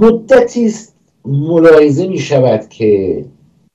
مدتی است ملاحظه می شود که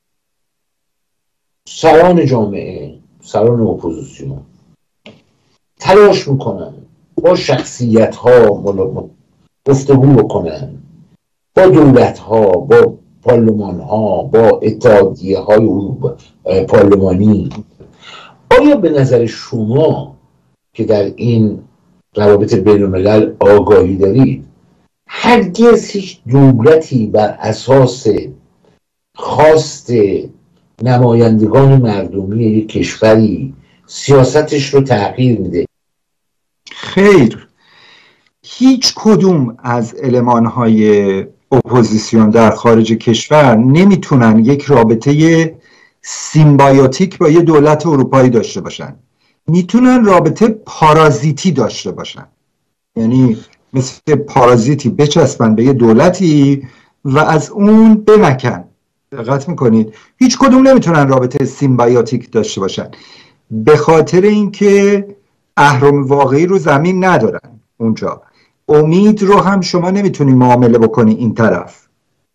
سران جامعه، سران اپوزیسیون تلاش میکنن با شخصیت ها گفتگو بکنن، با دولت ها، با پارلمان ها، با اتحادیه های پارلمانی. آیا به نظر شما که در این روابط بین الملل آگاهی دارید، هرگز هیچ دولتی بر اساس خواست نمایندگان مردمی یک کشوری سیاستش رو تغییر میده؟ خیر، هیچ کدوم از المانهای اپوزیسیون در خارج کشور نمیتونن یک رابطه سیمبیوتیک با یه دولت اروپایی داشته باشن. میتونن رابطه پارازیتی داشته باشن، یعنی مثل پارازیتی بچسبن به یه دولتی و از اون بمکن. دقت میکنید؟ هیچ کدوم نمیتونن رابطه سیمبیوتیک داشته باشن، به خاطر اینکه اهرم واقعی رو زمین ندارن اونجا. امید رو هم شما نمیتونی معامله بکنی این طرف.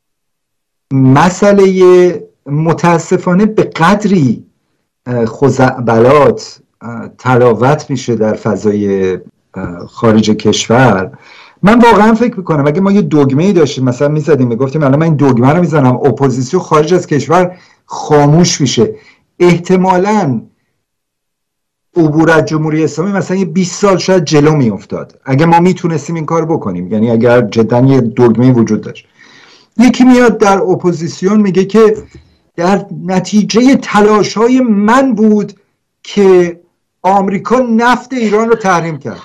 مسئله متاسفانه به قدری خزعبلات تلاوت میشه در فضای خارج کشور. من واقعا فکر میکنم اگه ما یه دگمه‌ای داشتیم، مثلا میزدیم میگفتیم الان من این دگمه رو میزنم، اپوزیسیون خارج از کشور خاموش میشه، احتمالاً عبور از جمهوری اسلامی مثلا یه 20 سال شاید جلو میافتاد اگه ما میتونستیم این کار بکنیم، یعنی اگر جدا یه دگمه وجود داشت. یکی میاد در اپوزیسیون میگه که در نتیجه تلاش‌های من بود که آمریکا نفت ایران رو تحریم کرد.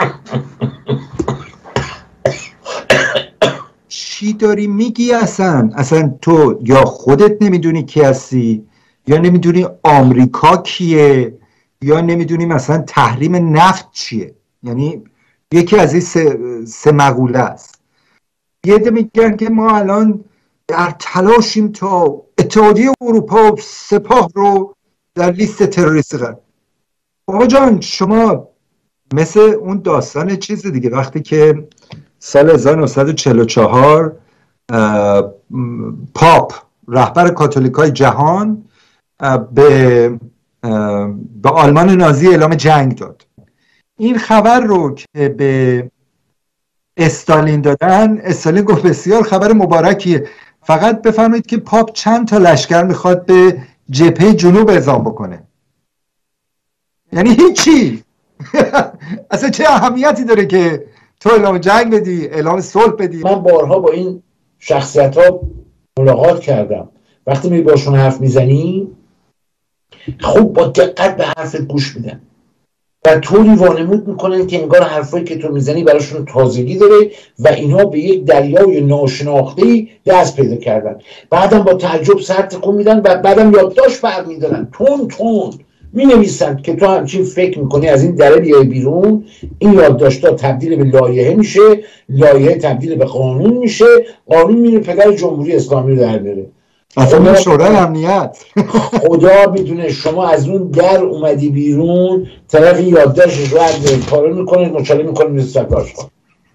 چی داری میگی اصلا تو یا خودت نمیدونی کی هستی، یا نمیدونی آمریکا کیه، یا نمیدونی مثلا تحریم نفت چیه. یعنی یکی از این سه مقوله است. یه ده میگن که ما الان در تلاشیم تا اتحادیه اروپا و سپاه رو در لیست تروریستی قرار. بابا جان شما مثل اون داستان چیز دیگه، وقتی که سال 1944 پاپ رهبر کاتولیکای جهان به آلمان نازی اعلام جنگ داد، این خبر رو که به استالین دادن، استالین گفت بسیار خبر مبارکیه، فقط بفرمایید که پاپ چند تا لشکر میخواد به جبهه جنوب اعزام بکنه. یعنی هیچی. اصلا چه اهمیتی داره که تو اعلام جنگ بدی، اعلام صلح بدی؟ من بارها با این شخصیت ها ملاقات کردم. وقتی می باشون حرف میزنی خوب با دقت به حرفت گوش میدن و طوری وانمود میکنن که انگار حرفایی که تو میزنی براشون تازگی داره و اینها به یک دریای ناشناخته‌ای دست پیدا کردن. بعدم با تعجب سر تکون میدن و بعدم یادداشت برمی‌دارن، تون می نویسند که تو همچین فکر میکنی از این دره بیای بیرون، این یادداشت‌ها تبدیل به لایحه میشه، لایحه تبدیل به قانون میشه، قانون میره پدر جمهوری اسلامی رو در میاره. اصلا شورای امنیت. خدا میدونه شما از اون در اومدی بیرون، طرف یادداشتش رو از کارو میکنه، مچاله میکنه، میرسه کارشون.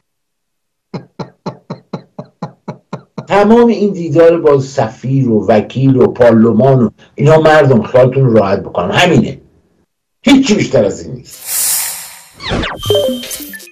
تمام این دیدار با سفیر و وکیل و پارلمان و اینا مردم خیالتون رو راحت بکنم، همینه، هیچی بیشتر از این نیست.